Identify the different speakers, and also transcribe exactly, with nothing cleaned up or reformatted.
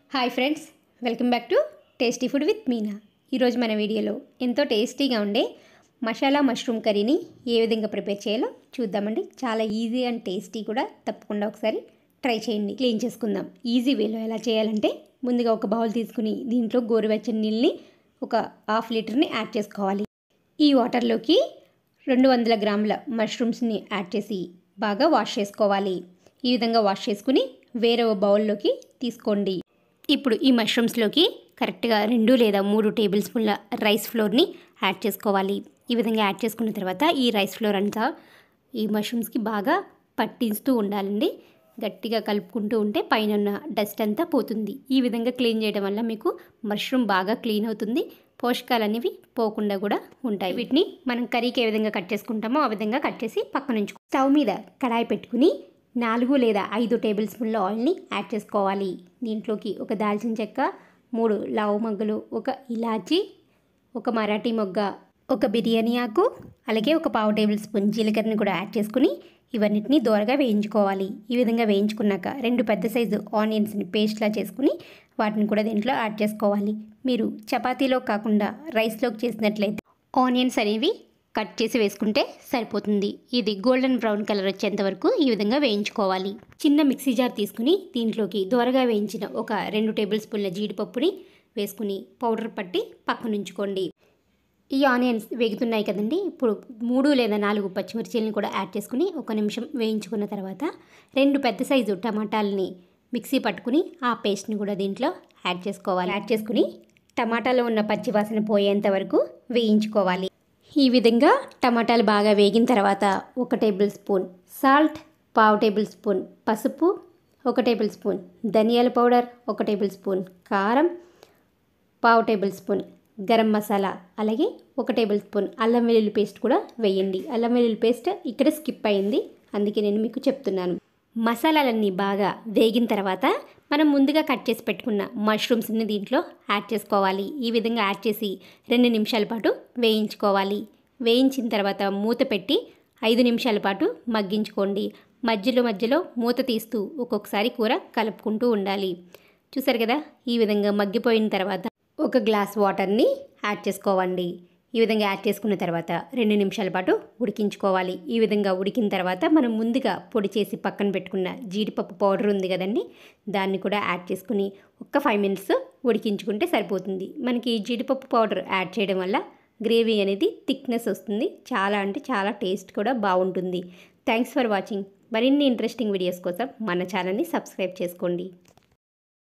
Speaker 1: Hi friends, welcome back to tasty food with Meena. ఈరోజు మన వీడియోలో ఎంతో టేస్టీగా ఉండే మసాలా మష్రూమ్ కర్రీని ఏ విధంగా ప్రిపేర్ చేయాలో చూద్దామండి. చాలా ఈజీ అండ్ టేస్టీ కూడా. తప్పకుండా ఒకసారి ట్రై చేయండి. క్లీన్ చేసుకుందాం. ఈజీ వేలో ఎలా చేయాలంటే, ముందుగా ఒక బౌల్ తీసుకుని దీంట్లో గోరువెచ్చని నీళ్ళని ఒక హాఫ్ లీటర్ని యాడ్ చేసుకోవాలి. ఈ వాటర్లోకి రెండు వందల గ్రాముల మష్రూమ్స్ని యాడ్ చేసి బాగా వాష్ చేసుకోవాలి. ఈ విధంగా వాష్ చేసుకుని వేరే బౌల్లోకి తీసుకోండి. ఇప్పుడు ఈ మష్రూమ్స్లోకి కరెక్ట్గా రెండు లేదా మూడు టేబుల్ స్పూన్ల రైస్ ఫ్లోర్ని యాడ్ చేసుకోవాలి. ఈ విధంగా యాడ్ చేసుకున్న తర్వాత ఈ రైస్ ఫ్లోర్ అంతా ఈ మష్రూమ్స్కి బాగా పట్టిస్తూ ఉండాలండి. గట్టిగా కలుపుకుంటూ ఉంటే పైన ఉన్న డస్ట్ అంతా పోతుంది. ఈ విధంగా క్లీన్ చేయడం వల్ల మీకు మష్రూమ్ బాగా క్లీన్ అవుతుంది. పోషకాలు అనేవి పోకుండా కూడా ఉంటాయి. వీటిని మనం కర్రీకి ఏ విధంగా కట్ చేసుకుంటామో ఆ విధంగా కట్ చేసి పక్కన ఉంచుకో. స్టవ్ మీద కడాయి పెట్టుకుని నాలుగు లేదా ఐదు టేబుల్ స్పూన్ల ఆయిల్ని యాడ్ చేసుకోవాలి. దీంట్లోకి ఒక దాల్చిన చెక్క, మూడు లవంగాలు, ఒక ఇలాచి, ఒక మరాఠీ మొగ్గ, ఒక బిర్యానీ ఆకు, అలాగే ఒక పావు టేబుల్ స్పూన్ జీలకర్రని కూడా యాడ్ చేసుకుని ఇవన్నిటిని దోరగా వేయించుకోవాలి. ఈ విధంగా వేయించుకున్నాక రెండు పెద్ద సైజు ఆనియన్స్ని పేస్ట్లా చేసుకుని వాటిని కూడా దీంట్లో యాడ్ చేసుకోవాలి. మీరు చపాతీలో కాకుండా రైస్లోకి చేసినట్లయితే ఆనియన్స్ అనేవి కట్ చేసి వేసుకుంటే సరిపోతుంది. ఇది గోల్డెన్ బ్రౌన్ కలర్ వచ్చేంత వరకు ఈ విధంగా వేయించుకోవాలి. చిన్న మిక్సీ జార్ తీసుకుని దీంట్లోకి దోరగా వేయించిన ఒక రెండు టేబుల్ స్పూన్ల జీడిపప్పుని వేసుకుని పౌడర్ పట్టి పక్కన ఉంచుకోండి. ఈ ఆనియన్స్ వేగుతున్నాయి కదండి. ఇప్పుడు మూడు లేదా నాలుగు పచ్చిమిర్చీలను కూడా యాడ్ చేసుకుని ఒక నిమిషం వేయించుకున్న తర్వాత రెండు పెద్ద సైజు టమాటాలని మిక్సీ పట్టుకుని ఆ పేస్ట్ని కూడా దీంట్లో యాడ్ చేసుకోవాలి. యాడ్ చేసుకుని టమాటాలో ఉన్న పచ్చివాసన పోయేంత వరకు వేయించుకోవాలి. ఈ విధంగా టమాటాలు బాగా వేగిన తర్వాత ఒక టేబుల్ స్పూన్ సాల్ట్, పావు టేబుల్ స్పూన్ పసుపు, ఒక టేబుల్ స్పూన్ ధనియాల పౌడర్, ఒక టేబుల్ స్పూన్ కారం, పావు టేబుల్ స్పూన్ గరం మసాలా, అలాగే ఒక టేబుల్ స్పూన్ అల్లం వెల్లుల్లి పేస్ట్ కూడా వేయండి. అల్లం వెల్లుల్లి పేస్ట్ ఇక్కడ స్కిప్ అయింది, అందుకే నేను మీకు చెప్తున్నాను. మసాలాలన్నీ బాగా వేగిన తర్వాత మనం ముందుగా కట్ చేసి పెట్టుకున్న మష్రూమ్స్ని దీంట్లో యాడ్ చేసుకోవాలి. ఈ విధంగా యాడ్ చేసి రెండు నిమిషాల పాటు వేయించుకోవాలి. వేయించిన తర్వాత మూత పెట్టి ఐదు నిమిషాల పాటు మగ్గించుకోండి. మధ్యలో మధ్యలో మూత తీస్తూ ఒక్కొక్కసారి కూర కలుపుకుంటూ ఉండాలి. చూసారు కదా, ఈ విధంగా మగ్గిపోయిన తర్వాత ఒక గ్లాస్ వాటర్ని యాడ్ చేసుకోవండి. ఈ విధంగా యాడ్ చేసుకున్న తర్వాత రెండు నిమిషాల పాటు ఉడికించుకోవాలి. ఈ విధంగా ఉడికిన తర్వాత మనం ముందుగా పొడి చేసి పక్కన పెట్టుకున్న జీడిపప్పు పౌడర్ ఉంది కదండి, దాన్ని కూడా యాడ్ చేసుకుని ఒక్క ఫైవ్ మినిట్స్ ఉడికించుకుంటే సరిపోతుంది. మనకి జీడిపప్పు పౌడర్ యాడ్ చేయడం వల్ల గ్రేవీ అనేది థిక్నెస్ వస్తుంది. చాలా అంటే చాలా టేస్ట్ కూడా బాగుంటుంది. Thanks for watching. మరిన్ని ఇంట్రెస్టింగ్ వీడియోస్ కోసం మన ఛానల్ని సబ్స్క్రైబ్ చేసుకోండి.